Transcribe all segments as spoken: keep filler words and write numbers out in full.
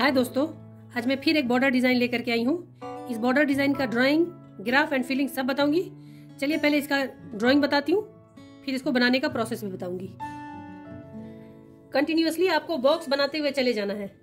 हाय दोस्तों, आज मैं फिर एक बॉर्डर डिजाइन लेकर के आई हूँ। इस बॉर्डर डिजाइन का ड्राइंग, ग्राफ एंड फिलिंग सब बताऊंगी। चलिए पहले इसका ड्राइंग बताती हूँ, फिर इसको बनाने का प्रोसेस भी बताऊंगी। कंटिन्यूअसली आपको बॉक्स बनाते हुए चले जाना है।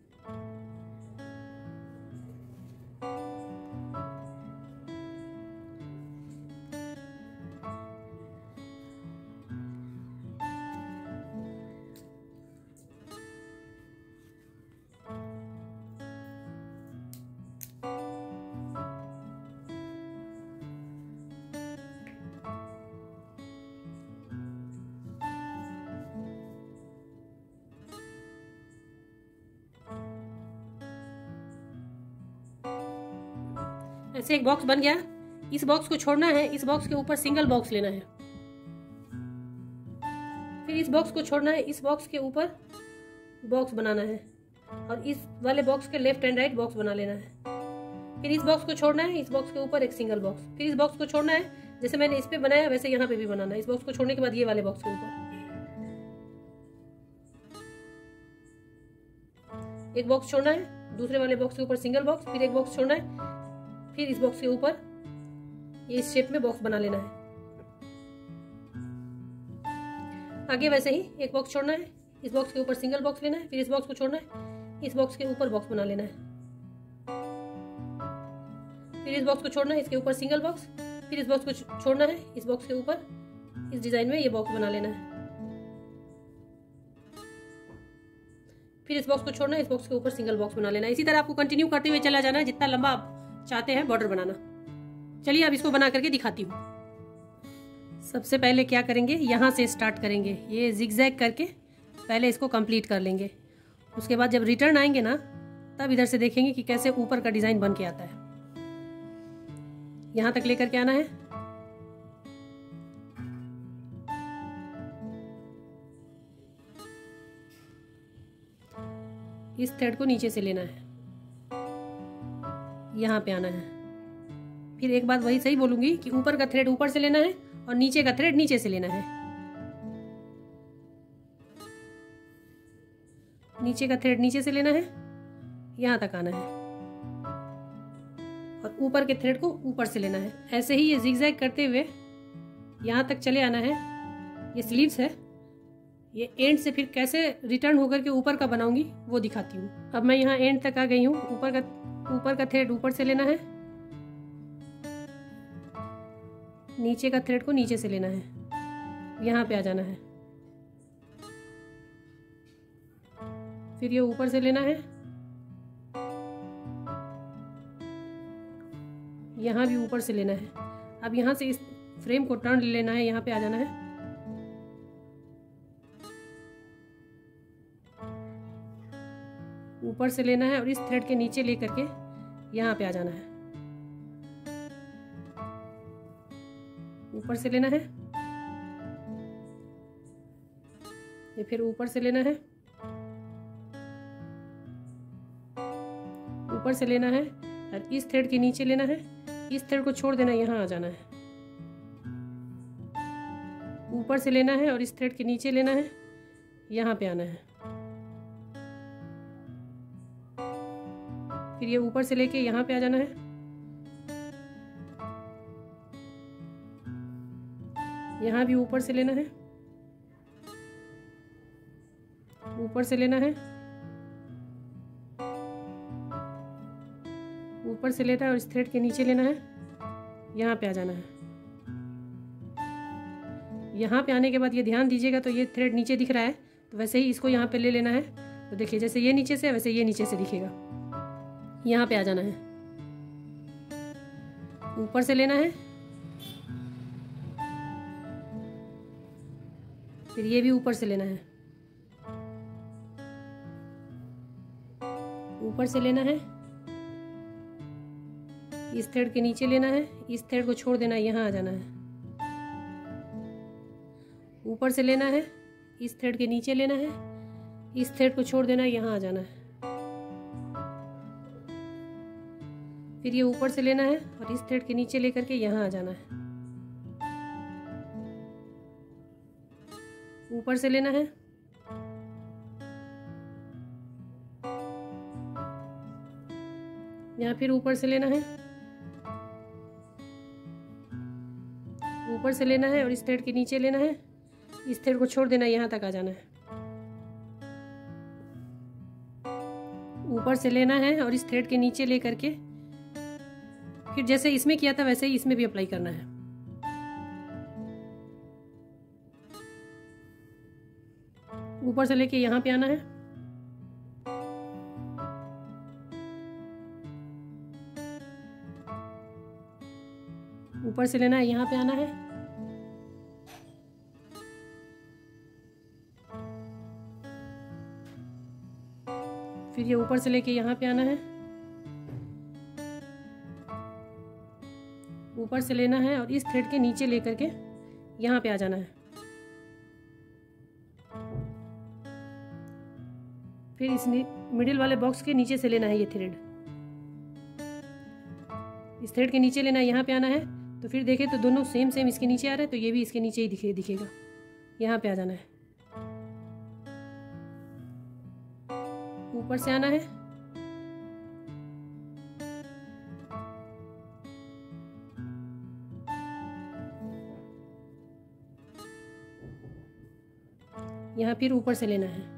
ऐसे एक बॉक्स बन गया। इस बॉक्स को छोड़ना है, इस बॉक्स के ऊपर सिंगल बॉक्स लेना है। फिर इस बॉक्स को छोड़ना है, इस बॉक्स के ऊपर बॉक्स बनाना है और इस वाले बॉक्स के लेफ्ट एंड राइट बॉक्स बना लेना है। फिर इस बॉक्स को छोड़ना है, इस बॉक्स के ऊपर एक सिंगल बॉक्स। फिर इस बॉक्स को छोड़ना है, जैसे मैंने इस पे बनाया वैसे यहाँ पे भी बनाना है। इस बॉक्स को छोड़ने के बाद ये वाले बॉक्स के ऊपर एक बॉक्स छोड़ना है, दूसरे वाले बॉक्स के ऊपर सिंगल बॉक्स, फिर एक बॉक्स छोड़ना है, फिर इस बॉक्स के ऊपर ये इस शेप में बॉक्स बना लेना है। आगे वैसे ही एक बॉक्स छोड़ना है, इस बॉक्स के ऊपर सिंगल बॉक्स लेना है, फिर इस बॉक्स को छोड़ना है, इस बॉक्स के ऊपर बॉक्स बना लेना है। फिर इस बॉक्स को छोड़ना है, इसके ऊपर सिंगल बॉक्स, फिर इस बॉक्स को छोड़ना है, इस बॉक्स के ऊपर इस डिजाइन में ये बॉक्स बना लेना है। फिर इस बॉक्स को छोड़ना है, इस बॉक्स के ऊपर सिंगल बॉक्स बना लेना है। इसी तरह आपको कंटिन्यू करते हुए चला जाना है जितना लंबा आप चाहते हैं बॉर्डर बनाना। चलिए अब इसको बना करके दिखाती हूँ। सबसे पहले क्या करेंगे, यहाँ से स्टार्ट करेंगे, ये जिगजैग करके पहले इसको कंप्लीट कर लेंगे। उसके बाद जब रिटर्न आएंगे ना, तब इधर से देखेंगे कि कैसे ऊपर का डिजाइन बन के आता है। यहाँ तक लेकर के आना है। इस थ्रेड को नीचे से लेना है, यहाँ पे आना है। फिर एक बात वही सही बोलूंगी कि ऊपर का थ्रेड ऊपर से लेना है और नीचे का थ्रेड नीचे से लेना है। नीचे का थ्रेड नीचे से लेना है, यहाँ तक आना है और ऊपर के थ्रेड को ऊपर से लेना है। ऐसे ही ये जिगजैग करते हुए यहाँ तक चले आना है। ये स्लीव्स है, ये एंड से फिर कैसे रिटर्न होकर के ऊपर का बनाऊंगी वो दिखाती हूँ। अब मैं यहाँ एंड तक आ गई हूँ। ऊपर का ऊपर का थ्रेड ऊपर से लेना है, नीचे का थ्रेड को नीचे से लेना है, यहाँ पे आ जाना है। फिर ये ऊपर से लेना है, यहाँ भी ऊपर से लेना है। अब यहाँ से इस फ्रेम को टर्न लेना है, यहाँ पे आ जाना है। ऊपर से लेना है और इस थ्रेड के नीचे लेकर के यहाँ पे आ जाना है। ऊपर से लेना है, ये फिर ऊपर से लेना है, ऊपर से लेना है और इस थ्रेड के नीचे लेना है। इस थ्रेड को छोड़ देना, यहाँ आ जाना है। ऊपर से लेना है और इस थ्रेड के नीचे लेना है, यहाँ पे आना है। फिर ये ऊपर से लेके यहाँ पे आ जाना है। यहाँ भी ऊपर से लेना है, ऊपर से लेना है, ऊपर से लेना है और इस थ्रेड के नीचे लेना है, यहाँ पे आ जाना है। यहाँ पे आने के बाद ये ध्यान दीजिएगा, तो ये थ्रेड नीचे दिख रहा है, तो वैसे ही इसको यहाँ पे ले लेना है। तो देखिए जैसे ये नीचे से वैसे ये नीचे से दिखेगा। यहाँ पे आ जाना है, ऊपर से लेना है, फिर ये भी ऊपर से लेना है, ऊपर से लेना है, इस थ्रेड के नीचे लेना है, इस थ्रेड को छोड़ देना, यहाँ आ जाना है। ऊपर से लेना है, इस थ्रेड के नीचे लेना है, इस थ्रेड को छोड़ देना, यहाँ आ जाना है। फिर ये ऊपर से लेना है और इस थ्रेड के नीचे लेकर के यहाँ आ जाना है। ऊपर से लेना है, यहाँ फिर ऊपर से लेना है, ऊपर से लेना है और इस थ्रेड के नीचे लेना है, इस थ्रेड को छोड़ देना, यहाँ तक आ जाना है। ऊपर से लेना है और इस थ्रेड के नीचे ले करके फिर जैसे इसमें किया था वैसे ही इसमें भी अप्लाई करना है। ऊपर से लेके यहाँ पे आना है, ऊपर से लेना है, यहाँ पे आना है, फिर ये ऊपर से लेके यहाँ पे आना है, ऊपर से लेना है और इस थ्रेड के नीचे लेकर के यहाँ पे आ जाना है। फिर इस मिडिल वाले बॉक्स के नीचे से लेना है ये थ्रेड, इस थ्रेड के नीचे लेना है, यहाँ पे आना है। तो फिर देखें तो दोनों सेम सेम इसके नीचे आ रहा है, तो ये भी इसके नीचे ही दिखे दिखेगा, यहाँ पे आ जाना है। ऊपर से आना है, यहाँ फिर ऊपर से लेना है,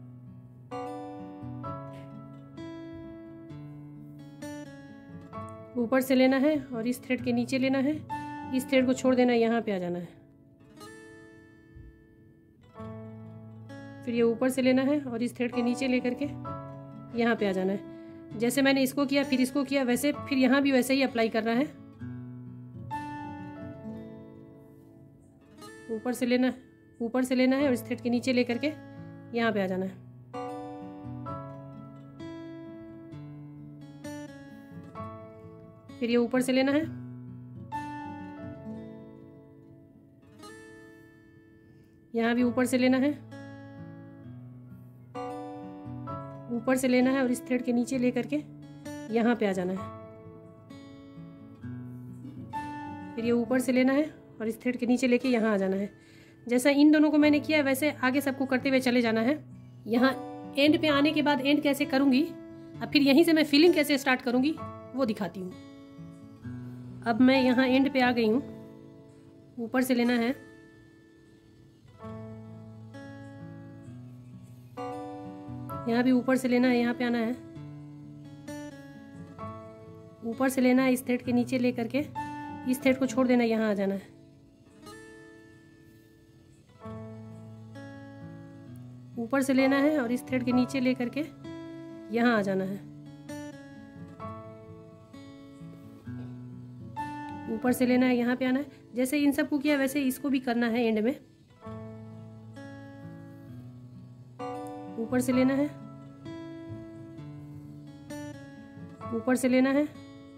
ऊपर से लेना है और इस थ्रेड के नीचे लेना है, इस थ्रेड को छोड़ देना, यहाँ पे आ जाना है। फिर ये ऊपर से लेना है और इस थ्रेड के नीचे लेकर के यहाँ पे आ जाना है। जैसे मैंने इसको किया फिर इसको किया वैसे फिर यहाँ भी वैसे ही अप्लाई करना है। ऊपर से लेना है, ऊपर से लेना है और इस थ्रेड के नीचे लेकर के यहाँ पे आ जाना है। फिर ये ऊपर से लेना है, यहाँ भी ऊपर से लेना है, ऊपर से लेना है और इस थ्रेड के नीचे लेकर के यहाँ पे आ जाना है। फिर ये ऊपर से लेना है और इस थ्रेड के नीचे लेके यहाँ आ जाना है। जैसा इन दोनों को मैंने किया वैसे आगे सबको करते हुए चले जाना है। यहाँ एंड पे आने के बाद एंड कैसे करूँगी, अब फिर यहीं से मैं फिलिंग कैसे स्टार्ट करूँगी वो दिखाती हूँ। अब मैं यहाँ एंड पे आ गई हूँ, ऊपर से लेना है, यहाँ भी ऊपर से लेना है, यहाँ पे आना है, ऊपर से लेना है, इस थ्रेड के नीचे ले करके इस थ्रेड को छोड़ देना, यहाँ आ जाना है। ऊपर से लेना है और इस थ्रेड के नीचे ले करके यहाँ आ जाना है। ऊपर से लेना है, यहाँ पे आना है। जैसे इन सब को किया वैसे इसको भी करना है एंड में। ऊपर से लेना है, ऊपर से लेना है,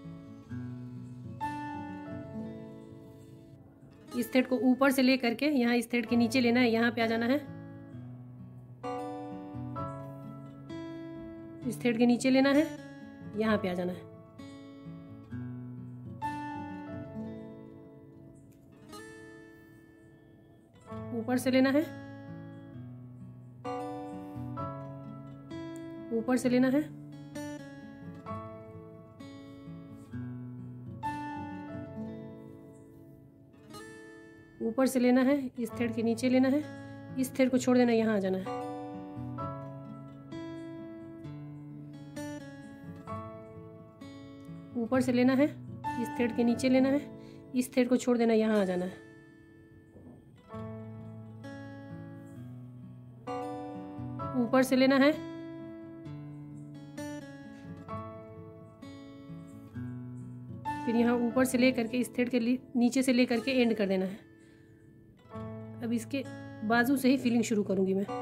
इस थ्रेड को ऊपर से ले करके यहाँ इस थ्रेड के नीचे लेना है, यहाँ पे आ जाना है। इस थ्रेड के नीचे लेना है, यहाँ पे आ जाना है। ऊपर से लेना है, ऊपर से लेना है, ऊपर से लेना है, इस थ्रेड के नीचे लेना है, इस थ्रेड को छोड़ देना, यहाँ आ जाना है। ऊपर से लेना है, इस थ्रेड के नीचे लेना है, इस थ्रेड को छोड़ देना, यहाँ आ जाना है। ऊपर से लेना है, फिर यहाँ ऊपर से ले करके इस थ्रेड के नीचे से ले करके एंड कर देना है। अब इसके बाजू से ही फिलिंग शुरू करूंगी मैं।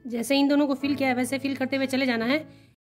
जैसे इन दोनों को फिल किया है वैसे फिल करते हुए चले जाना है।